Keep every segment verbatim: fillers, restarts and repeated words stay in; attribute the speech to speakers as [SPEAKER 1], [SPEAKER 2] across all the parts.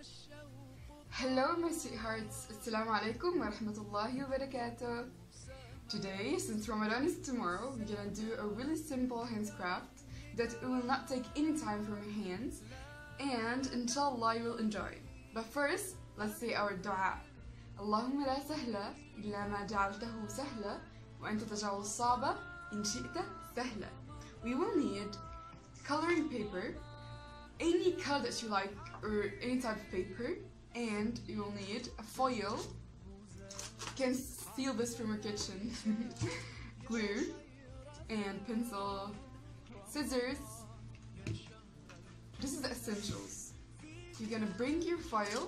[SPEAKER 1] Hello my sweethearts, Assalamu alaikum wa rahmatullahi wa barakatuh. Today, since Ramadan is tomorrow, we're gonna do a really simple handcraft that it will not take any time from your hands and inshallah you will enjoy. But first, let's say our dua. اللهم لا سهل إلا ما جعلته سهلا وأنت تجعل الصعب إن شئت سهلا. We will need coloring paper, any color that you like or any type of paper, and you will need a foil. You can steal this from your kitchen. Glue and pencil, scissors. This is the essentials. You're gonna bring your foil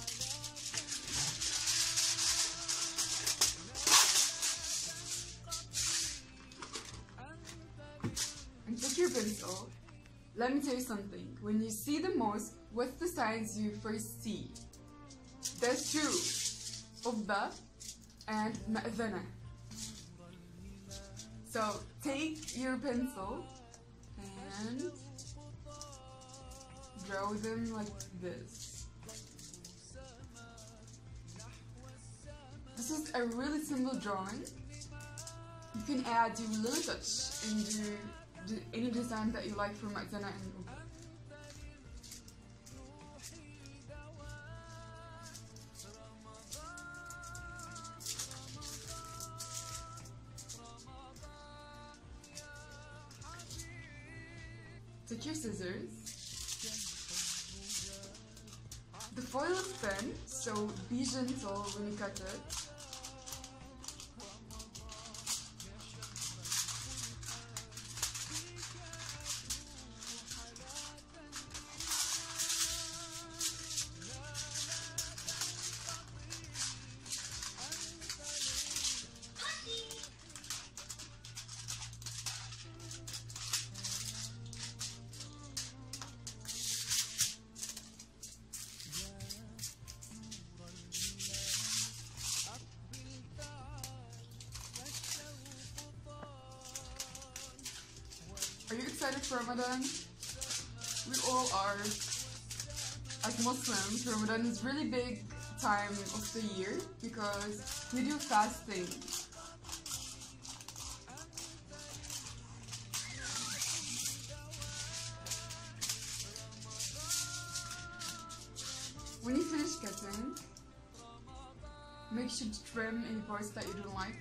[SPEAKER 1] and take your pencil. Let me tell you something. When you see the mouse, what's the signs you first see? There's two, Ubba and Ma'zana. So take your pencil and draw them like this. This is a really simple drawing. You can add your little touch and do any design that you like for Ma'zana and Ubba. Take your scissors. The foil is thin, so be gentle when you cut it. Are you excited for Ramadan? We all are. As Muslims, Ramadan is really big time of the year because we do fasting. When you finish cutting, make sure to trim any parts that you don't like.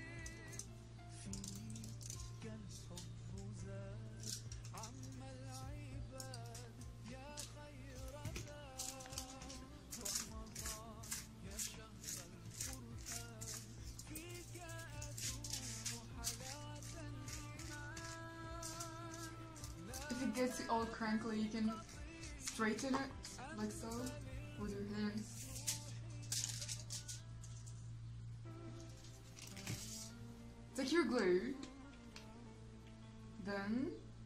[SPEAKER 1] If it gets all crinkly, you can straighten it like so with your hands. Take your glue, then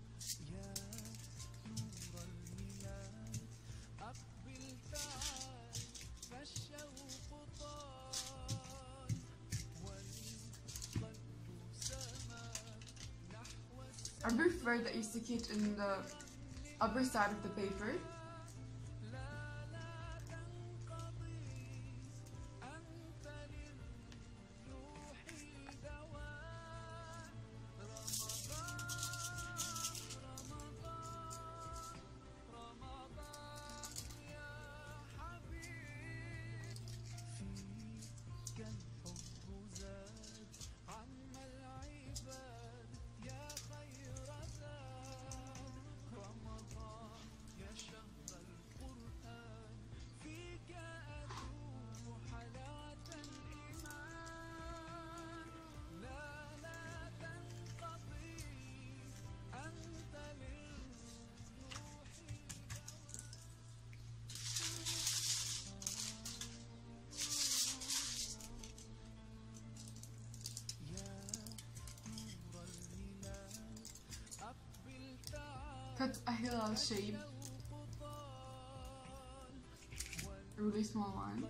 [SPEAKER 1] I prefer that you stick it in the upper side of the paper. Cut a hilal shape, a really small one.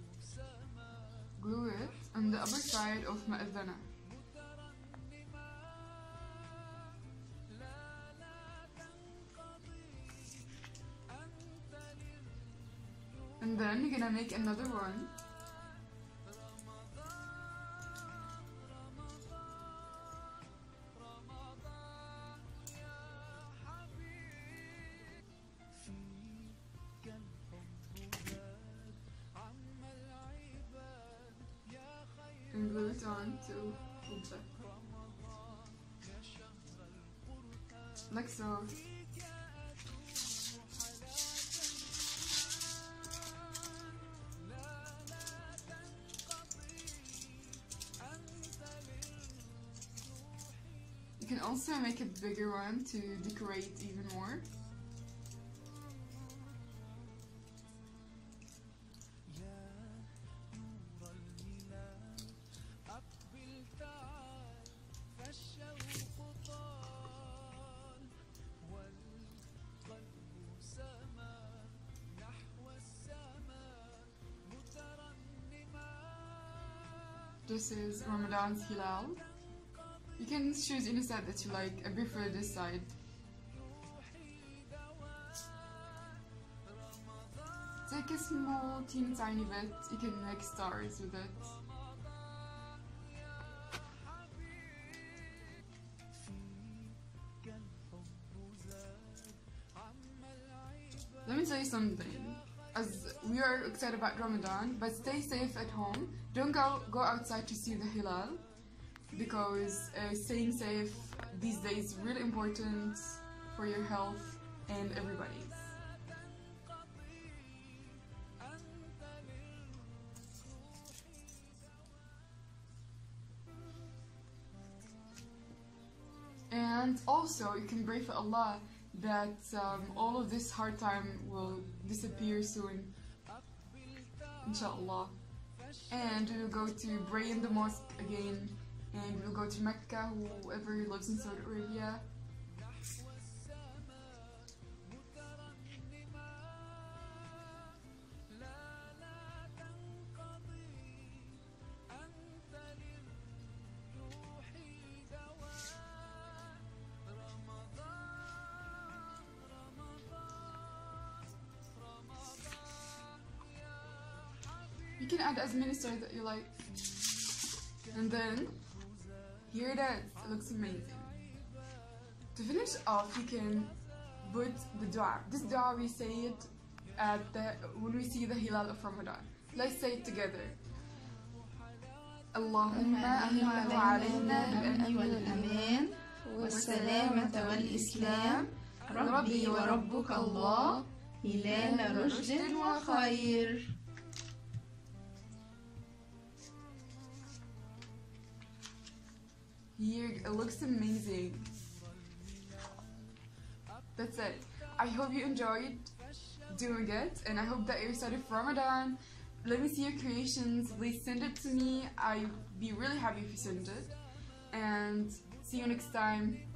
[SPEAKER 1] Glue it on the upper side of Ma'zana. then we're gonna make another one. And glue it on to Ubda. Like so. You can also make a bigger one to decorate even more. This is Ramadan's Hilal. You can choose any side that you like. I prefer this side. Take a small, teeny tiny bit. You can make stars with it. Let me tell you something. As we are excited about Ramadan, but stay safe at home. Don't go go outside to see the Hilal, because uh, staying safe these days is really important for your health and everybody's. And also, you can pray for Allah that um, all of this hard time will disappear soon, inshallah. And we will go to pray in the mosque again, and we'll go to Mecca, whoever lives in Saudi Arabia. You can add as many stars that you like. And then, here it is. It looks amazing. To finish off, you can put the dua. This dua we say it at the, when we see the Hilal of Ramadan. Let's say it together. Allahumma ahillahu alayna bil-amni wal-aman was-salamata wal-islam Rabbi wa Rabbuka Allah hilal rushdin wa khair. Here, it looks amazing. That's it. I hope you enjoyed doing it, and I hope that you're excited for Ramadan. Let me see your creations. Please send it to me. I'd be really happy if you send it. And see you next time.